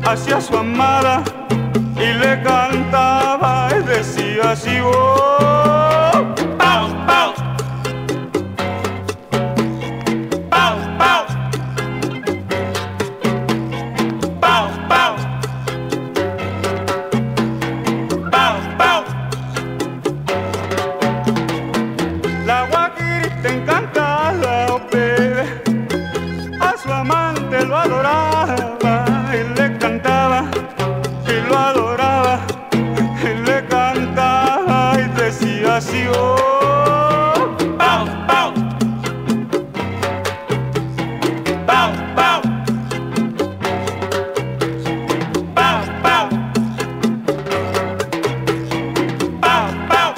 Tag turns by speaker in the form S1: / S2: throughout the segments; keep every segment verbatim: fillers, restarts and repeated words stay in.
S1: hacia su amada y le cantaba y decía así: oh, pau, pau, pau, pau, pau, pau, pau, pau. La guajirita encantada, oh baby, a su amante lo adoraba y le cantaba y lo adoraba y le cantaba y decía así: oh, pau, pau, pau, pau, pau, pau, pau, pau.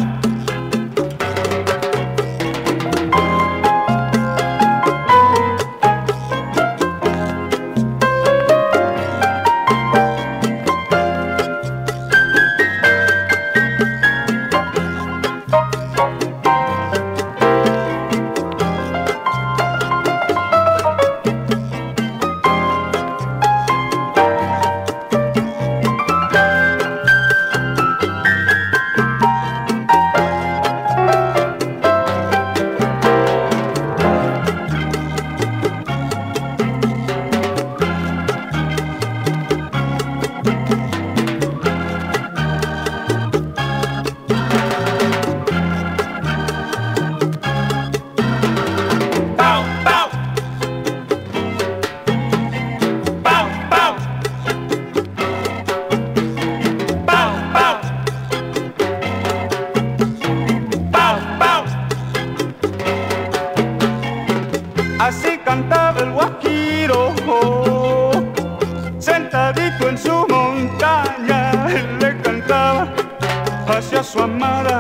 S1: Así cantaba el guajiro, oh, sentadito en su montaña, él le cantaba hacia su amada